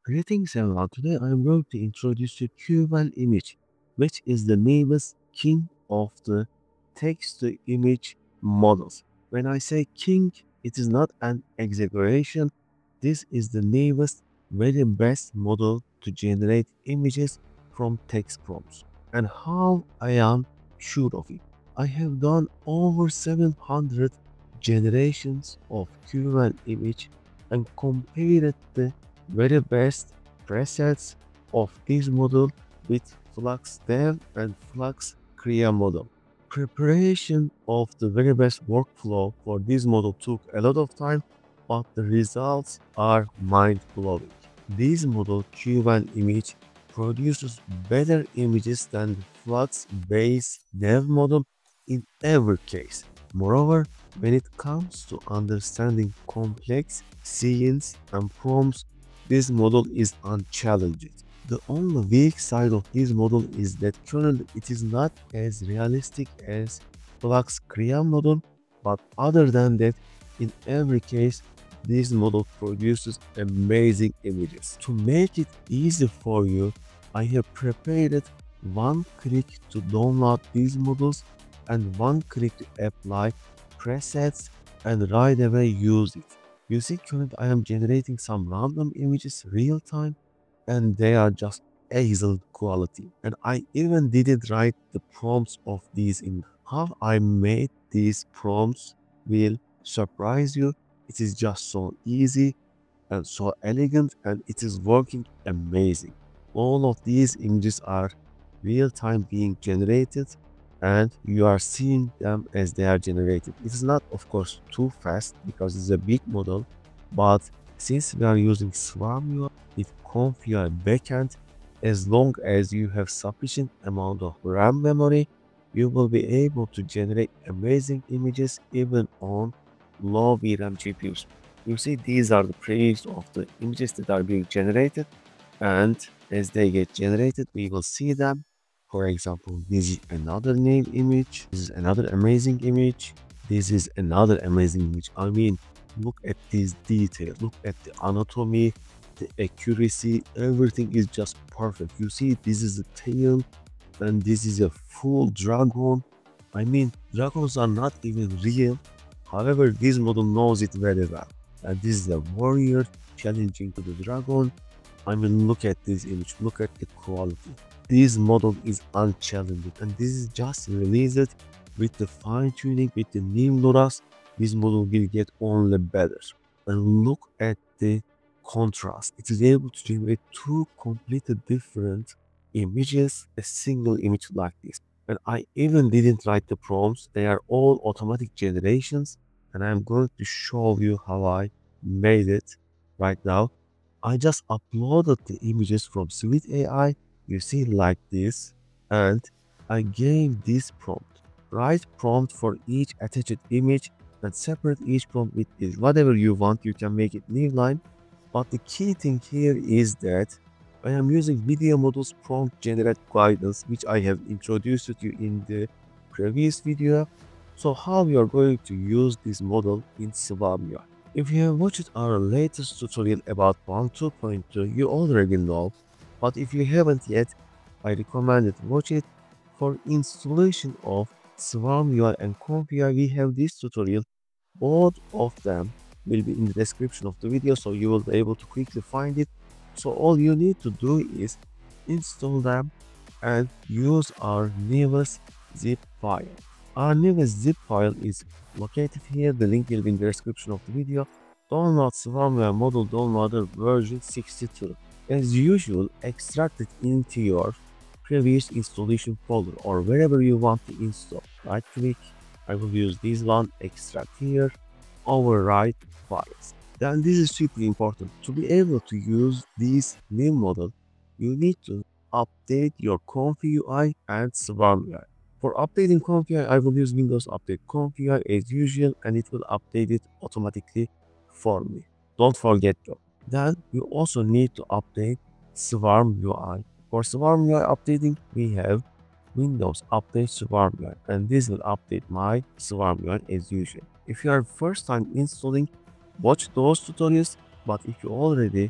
Greetings everyone, today I am going to introduce you Qwen Image, which is the newest king of the text-to-image models. When I say king, it is not an exaggeration. This is the newest, very best model to generate images from text prompts. And how I am sure of it. I have done over 700 generations of Qwen Image and compared the very best presets of this model with FLUX Dev and FLUX Krea model. Preparation of the very best workflow for this model took a lot of time, but the results are mind-blowing. This model Qwen Image produces better images than the FLUX base dev model in every case. Moreover, when it comes to understanding complex scenes and prompts, this model is unchallenged. The only weak side of this model is that currently it is not as realistic as FLUX Krea model, but other than that, in every case, this model produces amazing images. To make it easy for you, I have prepared one click to download these models and one click to apply presets and right away use it. You see, currently I am generating some random images real time and they are just excellent quality. And I even didn't write the prompts of these in. How I made these prompts will surprise you. It is just so easy and so elegant and it is working amazing. All of these images are real time being generated and you are seeing them as they are generated. It is not, of course, too fast because it's a big model, but since we are using SwarmUI with ComfyUI backend, as long as you have sufficient amount of RAM memory, you will be able to generate amazing images even on low VRAM GPUs. You see, these are the previews of the images that are being generated, and as they get generated, we will see them. For example, this is another new image. This is another amazing image. This is another amazing image. I mean, look at this detail. Look at the anatomy, the accuracy. Everything is just perfect. You see, this is a tail and this is a full dragon. I mean, dragons are not even real. However, this model knows it very well. And this is a warrior challenging to the dragon. I mean, look at this image. Look at the quality. This model is unchallenged and this is just released with the fine-tuning with the new LoRa's. This model will get only better. And look at the contrast. It is able to generate two completely different images, a single image like this. And I even didn't write the prompts. They are all automatic generations and I'm going to show you how I made it right now. I just uploaded the images from Vast.ai. You see like this, and I gave this prompt. Write prompt for each attached image and separate each prompt with this. Whatever you want, you can make it new line. But the key thing here is that I am using video models prompt generate guidance, which I have introduced to you in the previous video. So how we are going to use this model in SwarmUI. If you have watched our latest tutorial about 1.2.2, you already know. But if you haven't yet, I recommend it watch it. For installation of SwarmUI and ComfyUI, we have this tutorial. Both of them will be in the description of the video, so you will be able to quickly find it. So all you need to do is install them and use our newest zip file. Our newest zip file is located here. The link will be in the description of the video. Download SwarmUI model downloader version 62. As usual, extract it into your previous installation folder or wherever you want to install. Right click, I will use this one, extract here, overwrite files. Then this is super important. To be able to use this new model, you need to update your ComfyUI and SwarmUI. For updating ComfyUI, I will use Windows Update ComfyUI as usual and it will update it automatically for me. Don't forget though. Then you also need to update SwarmUI. For SwarmUI updating, we have Windows Update SwarmUI, and this will update my SwarmUI as usual. If you are first time installing, watch those tutorials, but if you already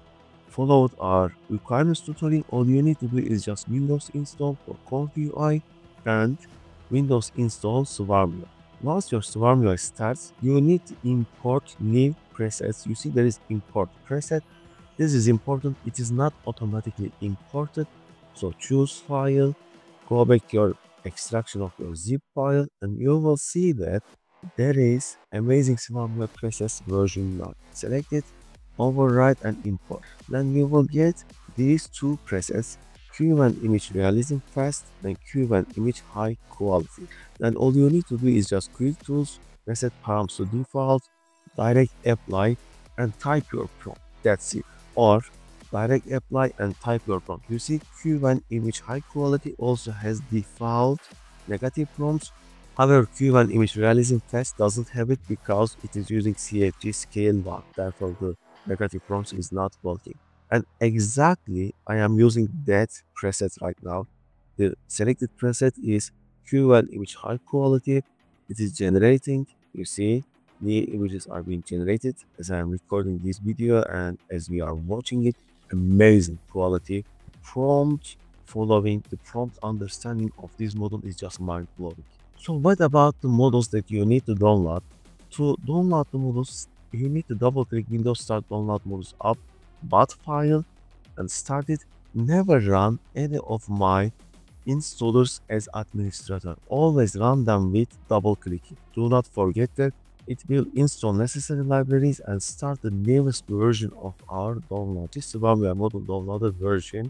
followed our requirements tutorial, all you need to do is just Windows install for ComfyUI and Windows install SwarmUI. Once your SwarmUI starts, you need to import new presets. You see there is import preset. This is important. It is not automatically imported. So choose file, go back to your extraction of your zip file, and you will see that there is amazing SwarmUI presets version now. Select it, override and import. Then you will get these two presets, Qwen Image Realism Fast and Qwen Image High Quality. Then all you need to do is just quick tools, reset params to default, direct apply and type your prompt. That's it. Or direct apply and type your prompt. You see Qwen Image High Quality also has default negative prompts. However, Qwen Image Realism Fast doesn't have it because it is using CFG scale 1. Therefore, the negative prompts is not working. And exactly I am using that preset right now. The selected preset is Qwen Image High Quality. It is generating. You see the images are being generated as I am recording this video and as we are watching it. Amazing quality. Prompt following, the prompt understanding of this model is just mind-blowing. So what about the models that you need to download? To download the models, you need to double click Windows Start Download Models Up, but file and start it. Never run any of my installers as administrator. Always run them with double clicking. Do not forget that it will install necessary libraries and start the newest version of our download. This is SwarmUI model downloaded version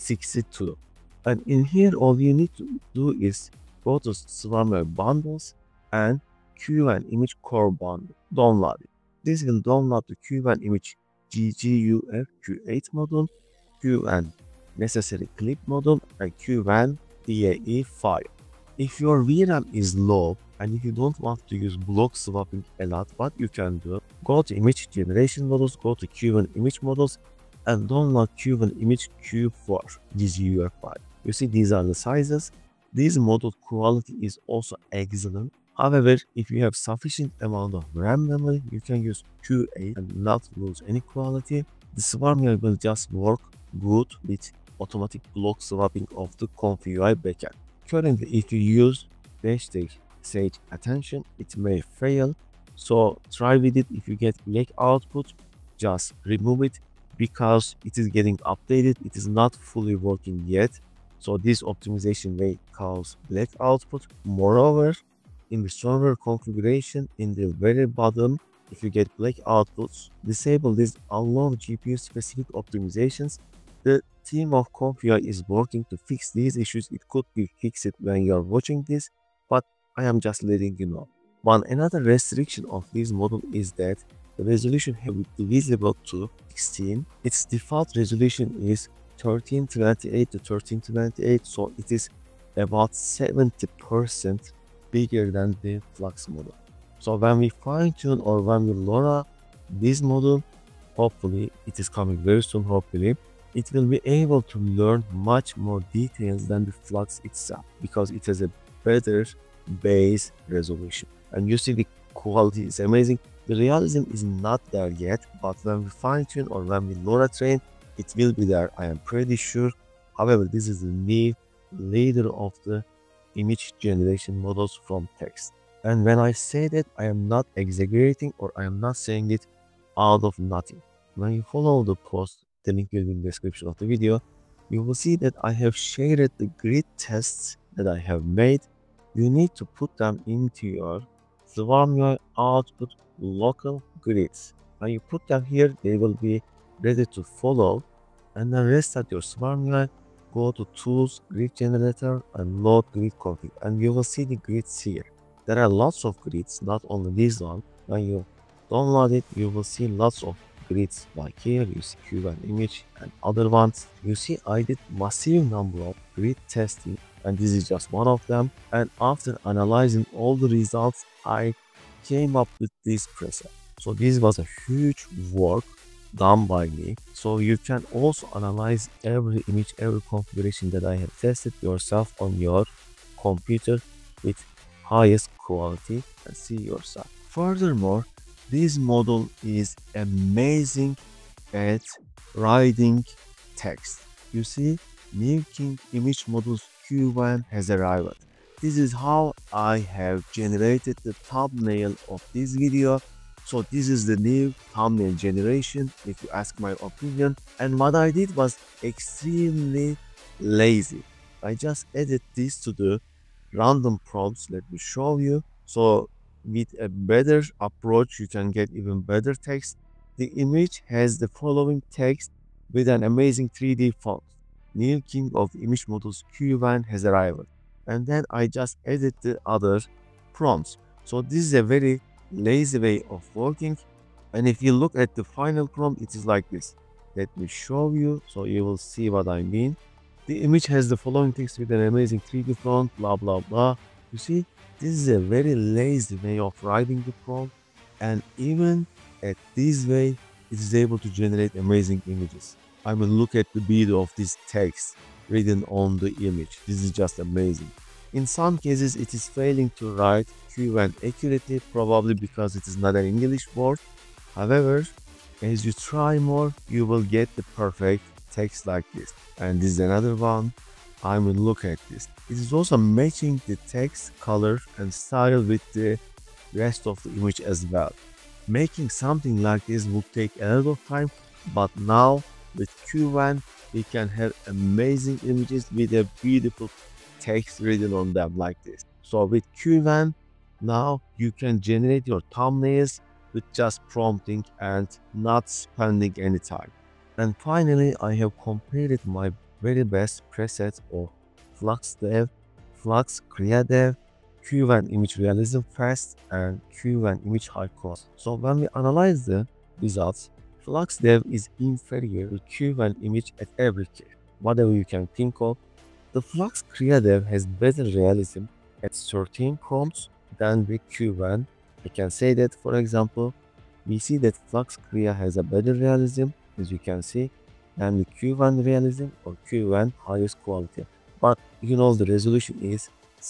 62. And in here, all you need to do is go to SwarmUI bundles and Qwen Image Core Bundle. Download it. This will download the Qwen Image GGUF Q8 model, Qwen necessary clip model, and Qwen DAE file. If your VRAM is low and if you don't want to use block swapping a lot, what you can do, go to image generation models, go to Qwen image models, and download Qwen Image Q4 GGUF file. You see, these are the sizes. This model quality is also excellent. However, if you have sufficient amount of RAM memory, you can use Q8 and not lose any quality. The SwarmUI will just work good with automatic block swapping of the ComfyUI backend. Currently, if you use #sage attention, it may fail. So try with it. If you get black output, just remove it because it is getting updated. It is not fully working yet. So this optimization may cause black output. Moreover, in the server configuration, in the very bottom, if you get black outputs, disable this allow GPU specific optimizations. The team of ComfyUI is working to fix these issues. It could be fixed when you are watching this, but I am just letting you know. Another restriction of this model is that the resolution will be visible to 16. Its default resolution is 1328 to 1328, so it is about 70% bigger than the FLUX model. So when we fine-tune or when we LoRA this model, hopefully it is coming very soon, hopefully it will be able to learn much more details than the FLUX itself because it has a better base resolution. And you see the quality is amazing. The realism is not there yet, but when we fine-tune or when we LoRA train, it will be there, I am pretty sure. However, this is the new leader of the image generation models from text. And when I say that, I am not exaggerating or I am not saying it out of nothing. When you follow the post, the link will be in the description of the video, you will see that I have shared the grid tests that I have made. You need to put them into your SwarmUI output local grids. When you put them here, they will be ready to follow. And then restart your SwarmUI, go to Tools, Grid Generator, and Load Grid Config. And you will see the grids here. There are lots of grids, not only this one. When you download it, you will see lots of grids like here. You see Qwen Image and other ones. You see I did massive number of grid testing, and this is just one of them. And after analyzing all the results, I came up with this preset. So this was a huge work done by me. So you can also analyze every image, every configuration that I have tested yourself on your computer with highest quality and see yourself. Furthermore, this model is amazing at writing text. You see, new King image model's Qwen has arrived. This is how I have generated the thumbnail of this video. So this is the new thumbnail generation, if you ask my opinion. And what I did was extremely lazy. I just added this to the random prompts. Let me show you. So with a better approach, you can get even better text. The image has the following text with an amazing 3D font. New king of image models Qwen has arrived. And then I just added the other prompts. So this is a very lazy way of working. And if you look at the final prompt, it is like this. Let me show you so you will see what I mean. The image has the following text with an amazing 3D font, blah blah blah. You see, this is a very lazy way of writing the prompt, and even at this way, it is able to generate amazing images. I mean, look at the video of this text written on the image. This is just amazing. In some cases, it is failing to write Qwen accurately, probably because it is not an English word. However, as you try more, you will get the perfect text like this. And this is another one. I mean, look at this. It is also matching the text, color, and style with the rest of the image as well. Making something like this would take a lot of time, but now with Qwen, we can have amazing images with a beautiful text written on them like this. So with Qwen, now you can generate your thumbnails with just prompting and not spending any time. And finally, I have completed my very best presets of FLUX Dev, FLUX Krea Dev, Qwen Image Realism Fast, and Qwen Image High Cost. So when we analyze the results, FLUX Dev is inferior to Qwen Image at every case. Whatever you can think of, the FLUX Krea Dev has better realism at 13 prompts than the Qwen. I can say that, for example, we see that FLUX Krea has a better realism, as you can see, than the Qwen realism or Qwen highest quality. But you know the resolution is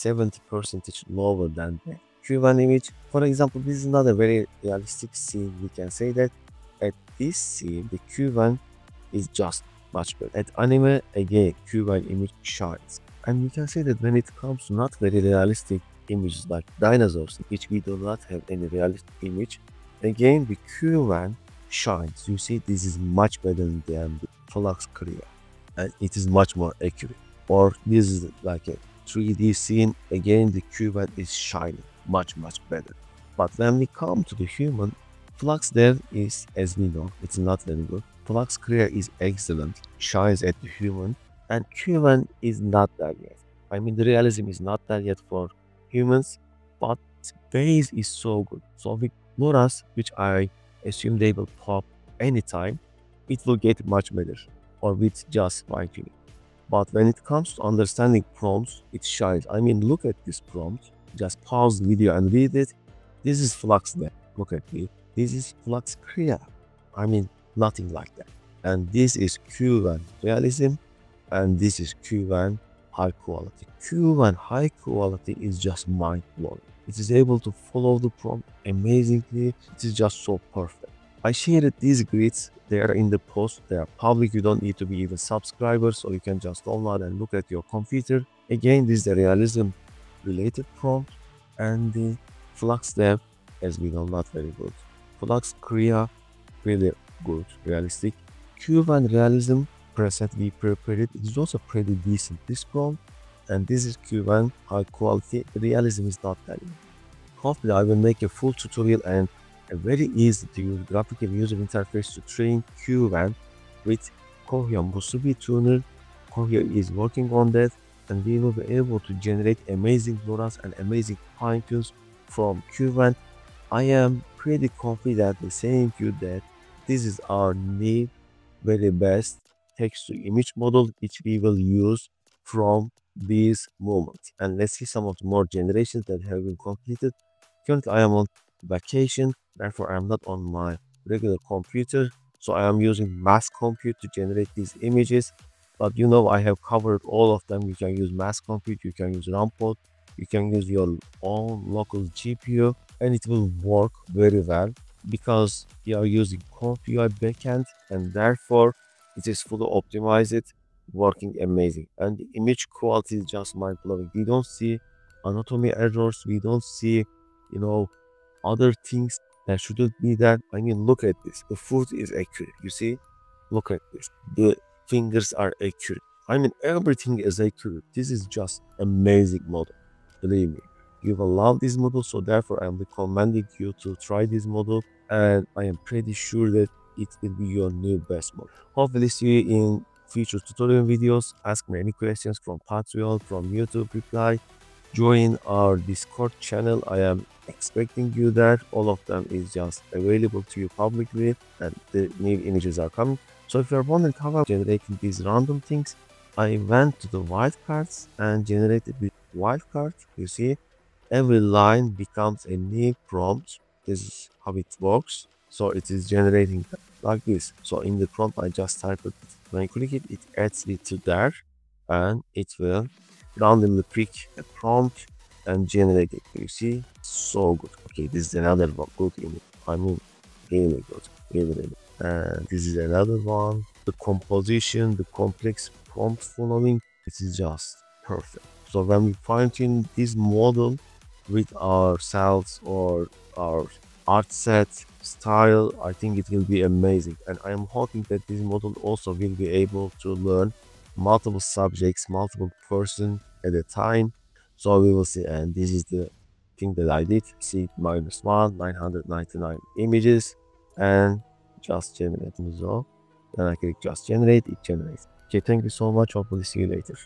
70% lower than the Qwen image. For example, this is not a very realistic scene. We can say that at this scene, the Qwen is just much better. At anime, again, Qwen image shines. And we can say that when it comes to not very realistic images like dinosaurs, which we do not have any realistic image, again, the Qwen shines. You see, this is much better than the FLUX Krea, and it is much more accurate. Or this is like a 3D scene, again, the Qwen is shining much better. But when we come to the human, FLUX Dev is, as we know, it's not very good. FLUX Krea is excellent, shines at the human, and Qwen is not there yet. I mean, the realism is not there yet for humans, but base is so good. So with LoRa's, which I assume they will pop anytime, it will get much better, or with just fine-tuning. But when it comes to understanding prompts, it shines. I mean, look at this prompt. Just pause the video and read it. This is FLUX Dev. Look at me. This is FLUX Krea. I mean, nothing like that. And this is Qwen Realism, and this is Qwen High Quality. Qwen High Quality is just mind-blowing. It is able to follow the prompt amazingly. It is just so perfect. I shared these grids. They are in the post. They are public. You don't need to be even subscribers, so you can just download and look at your computer. Again, this is the realism related prompt, and the FLUX Dev, as we know, not very good. FLUX Krea, really good, realistic. Qwen Realism preset we prepared, it is also pretty decent, this prompt. And this is Qwen High Quality. Realism is not that. Hopefully, I will make a full tutorial and a very easy to use graphical user interface to train Qwen with Kohya Musubi tuner. Kohya is working on that, and we will be able to generate amazing LoRa's and amazing fine tunes from Qwen. I am pretty confident in saying to you that this is our new very best text to image model which we will use from these moments. And let's see some of the more generations that have been completed. Currently I am on vacation, therefore I am not on my regular computer, so I am using mass compute to generate these images. But you know, I have covered all of them. You can use mass compute, you can use RAM pod, you can use your own local GPU, and it will work very well. because we are using ComfyUI backend, and therefore it is fully optimized, working amazing. And the image quality is just mind-blowing. We don't see anatomy errors, we don't see, other things that shouldn't be that. I mean, look at this. The foot is accurate. You see? Look at this. The fingers are accurate. I mean, everything is accurate. This is just amazing model. Believe me. You will love this model. So therefore, I'm recommending you to try this model. And I am pretty sure that it will be your new best model. Hopefully see you in future tutorial videos. Ask me any questions from Patreon, from YouTube, reply. Join our Discord channel. I am expecting you there. All of them is just available to you publicly, and the new images are coming. So if you're wondering how I'm generating these random things, I went to the wildcards and generated with wildcard. You see, every line becomes a new prompt. This is how it works. So it is generating like this. So in the prompt, I just type it. When I click it, it adds it to there, and it will randomly pick a prompt and generate it. You see, so good. Okay, this is another one. Good image. I mean, really good. Really. And this is another one. The composition, the complex prompt following, this is just perfect. So when we fine tune this model with ourselves or our art set style, I think it will be amazing. And I am hoping that this model also will be able to learn multiple subjects, multiple person at a time. So we will see. And this is the thing that I did. See, -1, 999 images, and just generate. So then I click just generate, it generates. Okay, thank you so much. Hopefully see you later.